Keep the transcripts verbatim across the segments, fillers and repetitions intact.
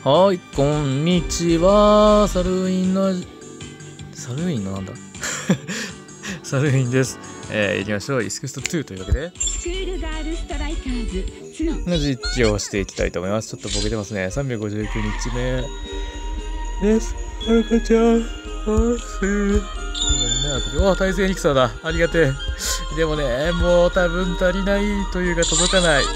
はい、こんにちは。サルウィンの、サルウィンのなんだサルウィンです。えー、行きましょう。イスクストにというわけで、 スクールガールストライカーズにの実況をしていきたいと思います。ちょっとボケてますね。さんびゃくごじゅうきゅうにちめです。はるかちゃん。あすごめんね。お、対戦エリクサーだ。ありがてえ。でもね、もう多分足りないというか届かない。う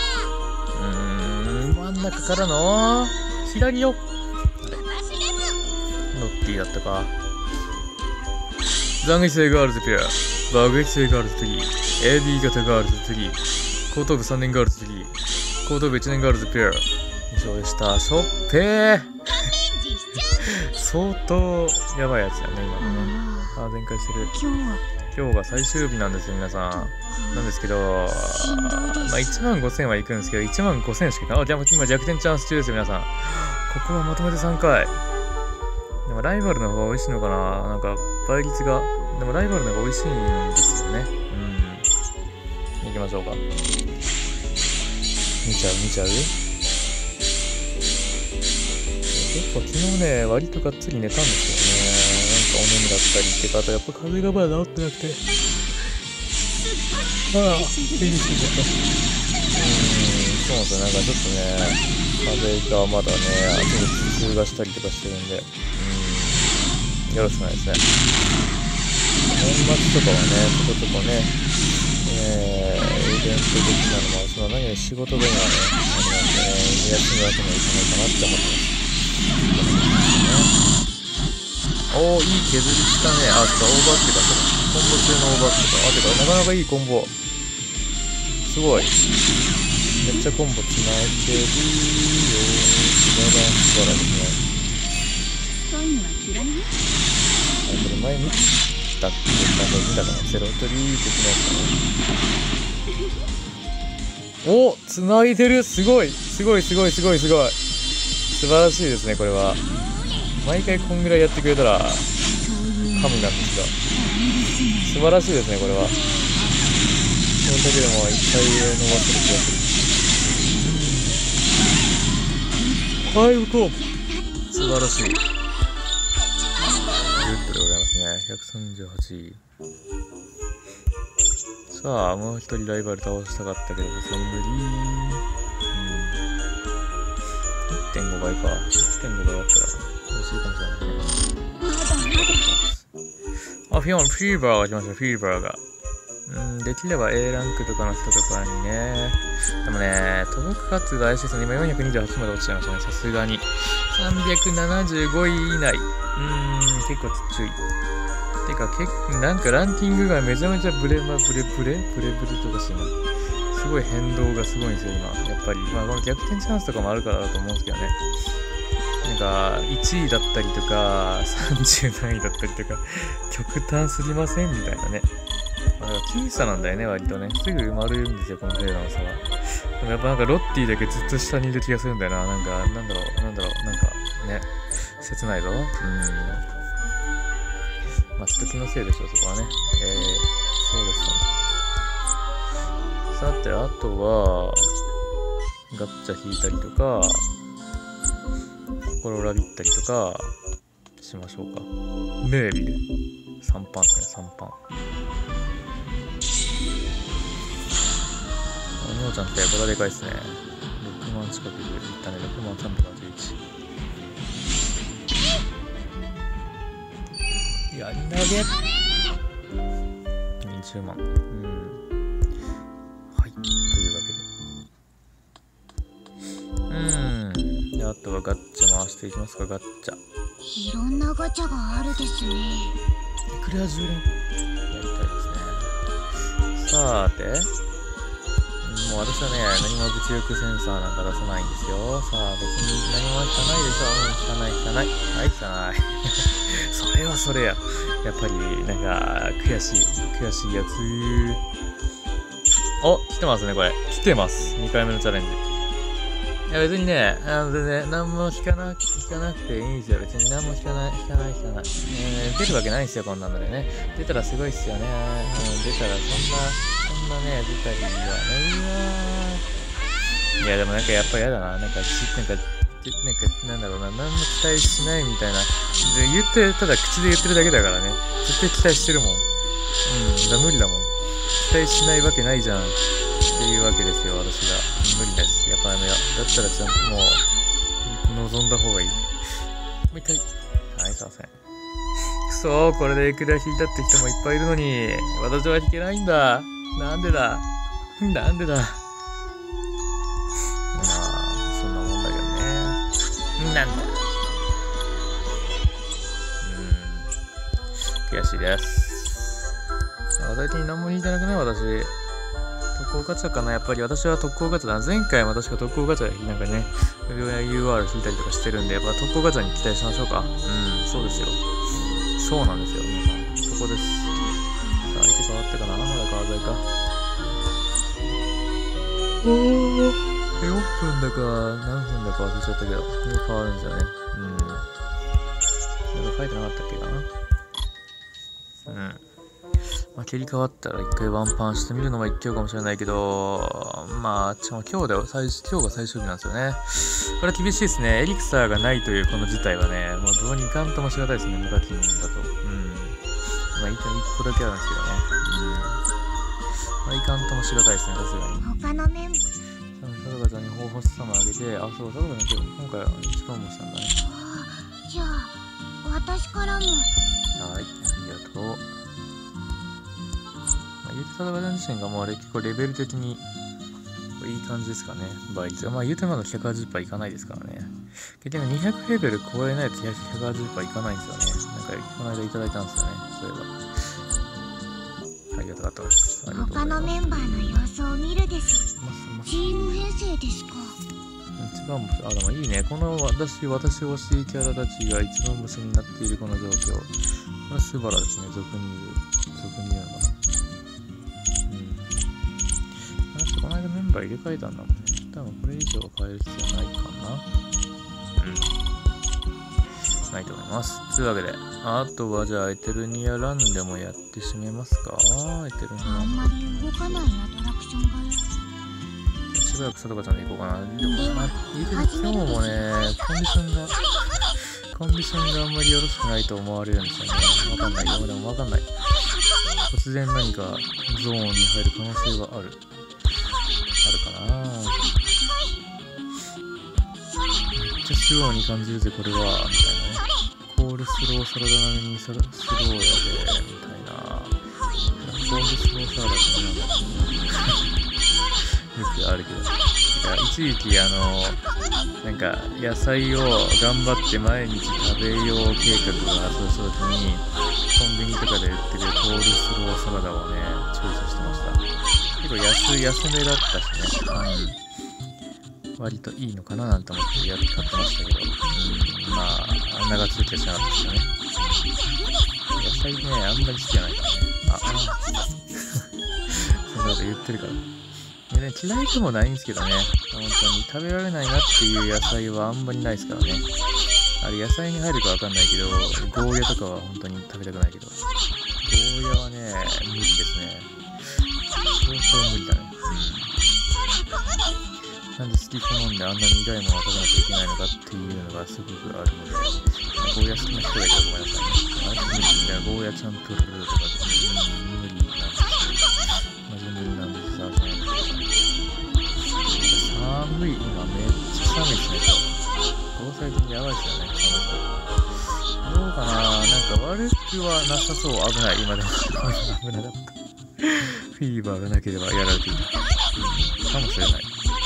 ーん、真ん中からの左よ。あれノッティだったか。斬撃性ガールズペア、爆撃性ガールズスリー、エービー 型ガールズスリー、後頭部さんねんガールズスリー、後頭部いちねんガールズペア。以上でした。しょっぺー相当やばいやつだね、今のね。あ、全開してる。 今日は今日が最終日なんですよ、皆さん。なんですけど、まあ、いちまんごせんは行くんですけど、いちまんごせんしかいかない。あ、でも今逆転チャンス中ですよ、皆さん。ここはまとめてさんかい。でもライバルの方が美味しいのかな、なんか倍率が。でもライバルの方が美味しいんですよね。うん。行きましょうか。見ちゃう見ちゃう結構昨日ね、割とがっつり寝たんですけどね。なんかお眠だったりってか、あとやっぱ風邪がまだ治ってなくて。ああ、ビリビリしちゃった。うーん、そうなんですよ。なんかちょっとね、風邪がまだね、後に頭痛がしたりとかしてるんで。うん、よろしくないですね。年末とかはね、ちょこちょこね、えー、イベント的なのも、その何より仕事でもね、あれなんでね、休むわけにはいかないかなって思ってます。おー、いい削りしたね。あ、ちょっとオーバーっていうか、コンボ中のオーバーっていうか、あ、てか、なかなかいいコンボ。すごい。めっちゃコンボつないでるよ。素晴らしい、素晴らしいですね。 そういうのは嫌いね。 あ、これ前見たって言ったの見たかな。セロトリー的なやつかな。お、つないでる。すごい。すごい、すごい、すごい、すごい。素晴らしいですね、これは。毎回こんぐらいやってくれたら、神なんですが。素晴らしいですね、これは。これだけでも一回伸ばせる気がする。ファイブコープ素晴らしい。グッドでございますね。ひゃくさんじゅうはち。さあ、もう一人ライバル倒したかったけど、さすがに無理。いってんごばいか。いってんごばいだったら美味しいかもしれないね。あ、フィオン、フィーバーが来ました、フィーバーが。うん、できれば A ランクとかの人とかにね。でもね、届くかつう大システム、今よんひゃくにじゅうはちまで落ちちゃいましたね、さすがに。さんびゃくななじゅうごい以内。うーん、結構ちっちゃい。てか、結構、なんかランキングがめちゃめちゃブレマブレブレブレブレとかしてる。すごい変動がすごいんですよ、今。やっぱり。まあ、この逆転チャンスとかもあるからだと思うんですけどね。なんか、いちいだったりとか、さんじゅう何位だったりとか、極端すぎませんみたいなね。まあ、僅差なんだよね、割とね。すぐ埋まるんですよ、この程度の差は。でもやっぱなんかロッティだけずっと下にいる気がするんだよな。なんか、なんだろう、なんだろう、なんか、ね。切ないぞ。うん。まあ、ちょっと気のせいでしょ、そこはね。えー、そうですね。さて、あとは、ガッチャ引いたりとか、心ラビったりとか、しましょうか。メービル。さんパンですね、さんパン。お兄ちゃんってこれはでかいっすね。ろくまん近くでいったね。ろくまんさんびゃくはちじゅういち。やり投げにじゅうまん。うん。はい。というわけで。うーん。で、あとはガッチャ回していきますか、ガッチャ。 いろんなガチャがあるですね。 エクレアじゅう連。やりたいですね。さーて。もう私はね、何も物力センサーなんか出さないんですよ。さあ、別に何も引かないでしょ。うん、引かない、引かない。はい、引かない。それはそれや。やっぱり、なんか、悔しい。悔しいやつ。お、来てますね、これ。来てます。にかいめのチャレンジ。いや、別にね、あの、全然、何も引かなく、引かなくていいんですよ。別に何も引かない、引かない、引かない。えー、出るわけないんですよ、こんなのでね。出たらすごいっすよね。うん、出たらそんな、そんなね、出たりはね、うわー。いや、でもなんかやっぱ嫌だな。なんか、なんか、 て、なんか、なんだろうな、何も期待しないみたいな。言って、ただ口で言ってるだけだからね。絶対期待してるもん。うん、だ、無理だもん。期待しないわけないじゃん。っていうわけですよ、私が。無理です。やっぱやめよう。だったらちゃんともう、望んだ方がいい。もう一回。はい、すいません。くそー、これでいくら引いたって人もいっぱいいるのに、私は引けないんだ。なんでだ。なんでだ。まあ、そんなもんだけどね。なんだ。うん。悔しいです。大体何も引いてなくない私。特攻ガチャかなやっぱり私は特攻ガチャだな。前回も確か特攻ガチャなんかね、ユーアール 引いたりとかしてるんで、やっぱ特攻ガチャに期待しましょうか。うん、そうですよ。そうなんですよ、皆さん。そこです。さあ、相手変わったかなまだ川沿いか。おー、よっぷんだか、何分だか忘れちゃったけど、変わるんですよね。うん。なんか書いてなかったっけかなうん。まあ、切り替わったら一回ワンパンしてみるのも一興かもしれないけど、まあ、ちょ今日で最今日が最終日なんですよね。これは厳しいですね。エリクサーがないというこの事態はね、もうどうにかんともしがたいですね、無課金だと。うん。まあ、いい個だけあるんですけどね。うん。まあ、いかんともしがたいですね、さすがに。 他のメンバー。 サドカちゃんに方法サマーあげて、あ、そう、サドカちゃん今回は一番もしたんだね。 じゃあ、私からも。 はい、ありがとう。ゆうてサドカちゃん自身がもうあれ結構レベル的にいい感じですかね。倍率が。まあ言うてまだひゃくはちじゅっパーセントいかないですからね。結局にひゃくレベル超えないとひゃくはちじゅっパーセントいかないんですよね。なんかこの間いただいたんですよね。そういえば。ありがとうございます。ありがとうございます。 他のメンバーの様子を見るです。チーム編成ですか。 一番星、あ、でもいいね。この私、私推しキャラたちが一番星になっているこの状況。これは素晴らですね。俗に言う。俗に言うのかな。この間メンバー入れ替えたんだもんね。多分これ以上変える必要ないかな。うん。ないと思います。というわけで、あとはじゃあエテルニアランでもやってしめますか。エテルニアラン。 あんまり動かないアトラクションがしばらくさとかちゃんで行こうかな。でも、まあ、今日もね、コンディションが、コンディションがあんまりよろしくないと思われるんですよね。わかんないよ。でもわかんない。突然何かゾーンに入る可能性がある。あるかな。めっちゃスローに感じるぜこれはみたいなね。コールスローサラダ並みにスローやでみたいな。コールスローサラダって何だろうよくあるけど。一時期あのなんか野菜を頑張って毎日食べよう計画が発動した時にコンビニとかで売ってるコールスローサラダをねチョイスしてました。結構安い安めだったしね、うん、割といいのかななんて思ってやって買ってましたけど、うん、まあ長続きはしなかったですよね。野菜ねあんまり好きじゃないからね。ああそんなこと言ってるからでね、嫌いでもないんですけどね、本当に食べられないなっていう野菜はあんまりないですからね。あれ野菜に入るかわかんないけど、ゴーヤとかは本当に食べたくないけど、ゴーヤはね無理ですね。相当無理だね。うん。なんで好き好んであんなに苦いものを食べなきゃいけないのかっていうのがすごくあるので、まあ、ゴーヤ好きな人がいたらごめんなさいね。あれ無理だよ、ゴーヤチャンプルーとかで、うん、無理なんですよ。マジ無理なんですさ、寒い、今めっちゃ寒いですね、今日。防災的にやばいですよね、寒さ。どうかな、なんか悪くはなさそう、危ない、今でも。危なかった。フィーバーがなければやられていた、うん、かもしれない。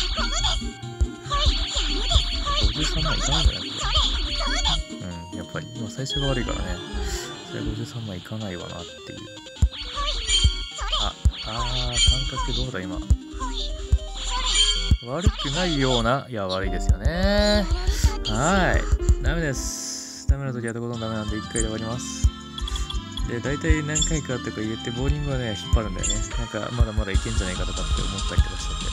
ごじゅうさんまんいかないんじゃないこれ。うん、やっぱり、まあ、最初が悪いからね。それはごじゅうさんまんいかないわなっていう。あ、あー、感覚どうだ今。悪くないような、いや、悪いですよね。はーい。ダメです。ダメな時はとことんダメなんでいっかいで終わります。で、大体何回かとか言ってボーリングはね、引っ張るんだよね。なんか、まだまだいけんじゃないかとかって思ったりとかしてて。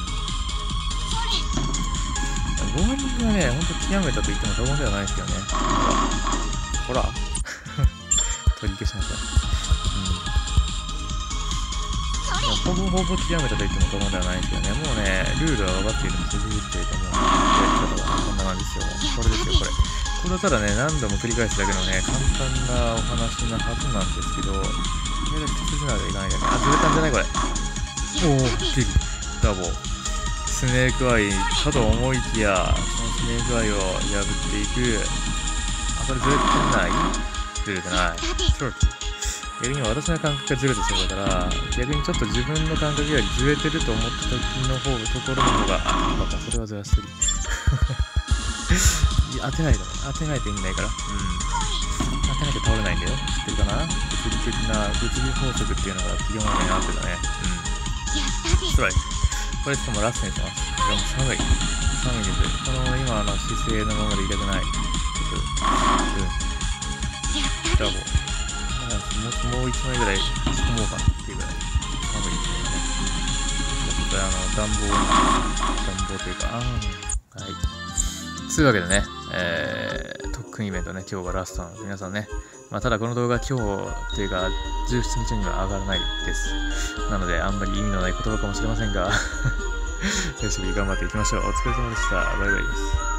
うん。ボーリングはね、ほんと極めたと言っても過言ではないですけどね。ほら。取り消しました。うん。 ほぼほぼ極めたと言っても過言ではないんですけどね、もうね、ルールは分かっているんですよ、ルールっていうかもう、やり方はこんな感じですよ。これですよ、これ。これはただね、何度も繰り返すだけのね、簡単なお話なはずなんですけど、これだけ一筋縄ではいかないんだよね。あ、ずれたんじゃないこれ。おお、ビリ、ダボ。スネークアイかと思いきや、そのスネークアイを破っていく。あ、これずれてないずれてない。ショート。逆に私の感覚がずれてそうだから、逆にちょっと自分の感覚よりずれてると思った時の方、ところの方が、あ、バカ、それはずらしすぎ。いや、当てないだね。当てないと意味ないから。うん。当てないと倒れないんだよ。知ってるかな？物理的な、物理法則っていうのが世の中にあってたね。うん。ストライク。これしかもラストにします。でも寒い。寒いです。この今の姿勢のままでいたくない。ちょっと、うん。ダボ。もう、もう一枚ぐらい仕込もうかなっていうぐらい寒いですよね。ちょっとあの、暖房、暖房というか、あー、はい。そういうわけでね、えー、特訓イベントね、今日がラストなので、皆さんね、まあ、ただこの動画今日というか、じゅうしちにちには上がらないです。なので、あんまり意味のない言葉かもしれませんが、最初に頑張っていきましょう。お疲れ様でした。バイバイです。